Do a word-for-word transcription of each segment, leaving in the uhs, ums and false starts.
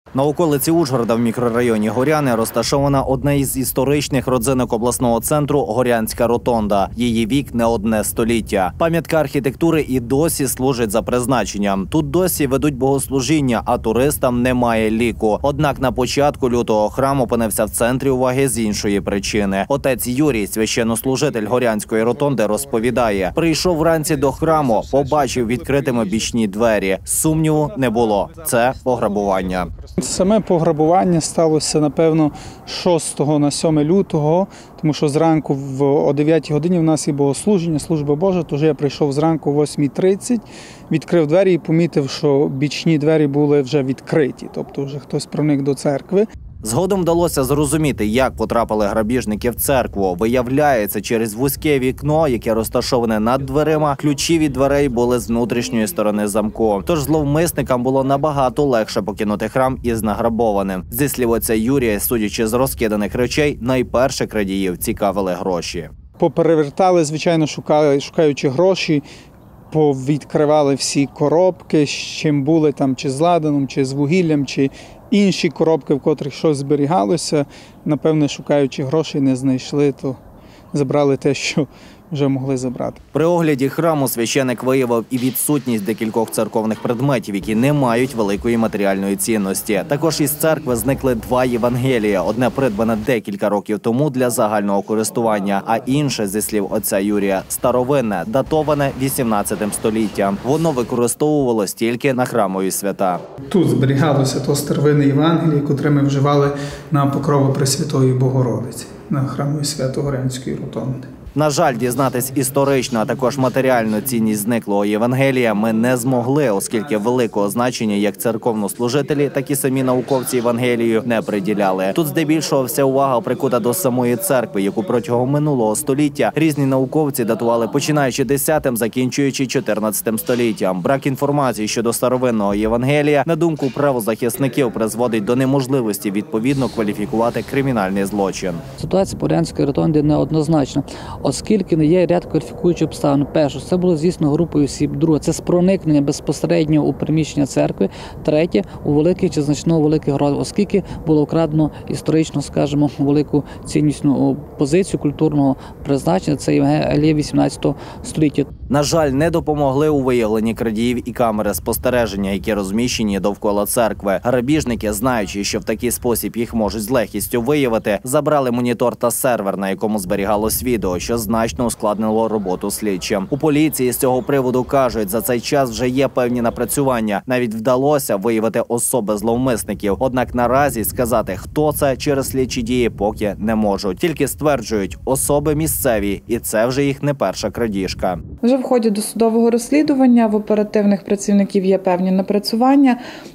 На околиці Ужгорода в мікрорайоні Горяни розташована одна із історичних родзинок обласного центру – Горянська ротонда. Її вік не одне століття. Пам'ятка архітектури і досі служить за призначенням. Тут досі ведуть богослужіння, а туристам немає ліку. Однак на початку лютого храм опинився в центрі уваги з іншої причини. Отець Юрій, священнослужитель Горянської ротонди, розповідає: прийшов вранці до храму, побачив відкритими бічні двері. Сумніву не було – це пограбування. Саме пограбування сталося, напевно, шостого на сьоме лютого, тому що зранку в, о дев'ятій годині в нас є богослужіння, служба Божа, тож я прийшов зранку о восьмій тридцять, відкрив двері і помітив, що бічні двері були вже відкриті, тобто вже хтось проник до церкви. Згодом вдалося зрозуміти, як потрапили грабіжники в церкву. Виявляється, через вузьке вікно, яке розташоване над дверима, ключі від дверей були з внутрішньої сторони замку. Тож зловмисникам було набагато легше покинути храм із награбованим. Зі слів отця Юрія, судячи з розкиданих речей, найперше крадіїв цікавили гроші. Поперевертали, звичайно, шукали, шукаючи гроші, повідкривали всі коробки, з чим були там, чи з ладаном, чи з вугіллям, чи інші коробки, в котрих щось зберігалося. Напевне, шукаючи грошей, не знайшли, то забрали те, що вже могли забрати. При огляді храму священик виявив і відсутність декількох церковних предметів, які не мають великої матеріальної цінності. Також із церкви зникли два Євангелія. Одне придбане декілька років тому для загального користування, а інше, зі слів отця Юрія, старовинне, датоване вісімнадцятим століттям. Воно використовувалось тільки на храмові свята. Тут зберігалося то старовинне Євангеліє, котре ми вживали на покрову Пресвятої Богородиці, на храмові свято Горянської ротонди. На жаль, дізнатись історичну, а також матеріальну цінність зниклого Євангелія ми не змогли, оскільки великого значення як церковнослужителі, так і самі науковці Євангелію не приділяли. Тут здебільшого вся увага прикута до самої церкви, яку протягом минулого століття різні науковці датували починаючи десятим, закінчуючи чотирнадцятим століттям. Брак інформації щодо старовинного Євангелія, на думку правозахисників, призводить до неможливості відповідно кваліфікувати кримінальний злочин. Ситуація по Горянській ротонді неоднозначна, оскільки не є ряд кваліфікуючих обставин. Перше, це було, звісно, групою осіб. Друге, це з проникнення безпосередньо у приміщення церкви. Третє, у великих чи значно великих грошей, оскільки було вкрадено історично, скажімо, велику ціннісну позицію культурного призначення. Це Євангеліє вісімнадцятого століття. На жаль, не допомогли у виявленні крадіїв і камери спостереження, які розміщені довкола церкви. Грабіжники, знаючи, що в такий спосіб їх можуть з легкістю виявити, забрали монітор та сервер, на якому зберігалось відео, що значно ускладнило роботу слідчим. У поліції з цього приводу кажуть, за цей час вже є певні напрацювання. Навіть вдалося виявити особи зловмисників. Однак наразі сказати, хто це, через слідчі дії поки не можуть. Тільки стверджують, особи місцеві, і це вже їх не перша крадіжка. Вже в ході досудового розслідування в оперативних працівників є певні напрацювання,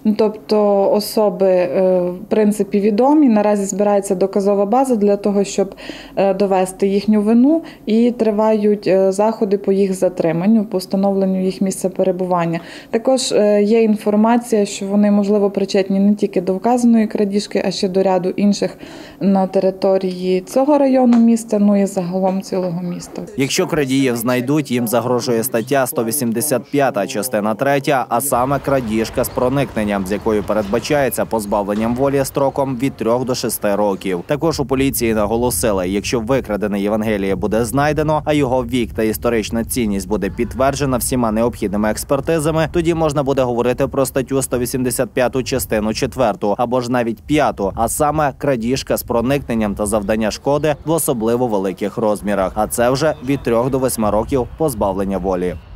тобто особи, в принципі, відомі. Наразі збирається доказова база для того, щоб довести їхню вину, і тривають заходи по їх затриманню, по встановленню їх місця перебування. Також є інформація, що вони, можливо, причетні не тільки до вказаної крадіжки, а ще до ряду інших на території цього району міста, ну і загалом цілого міста. Якщо крадіїв знайдуть, їм загрожує стаття сто вісімдесят п'ята, частина третя, а саме крадіжка з проникненням, з якою передбачається позбавленням волі строком від трьох до шести років. Також у поліції наголосили, якщо викрадене Євангеліє буде знайдено, а його вік та історична цінність буде підтверджена всіма необхідними експертизами, тоді можна буде говорити про статтю сто вісімдесят п'яту, частину четверту, або ж навіть п'яту, а саме крадіжка з проникненням та завдання шкоди в особливо великих розмірах. А це вже від трьох до восьми років позбавлення волі.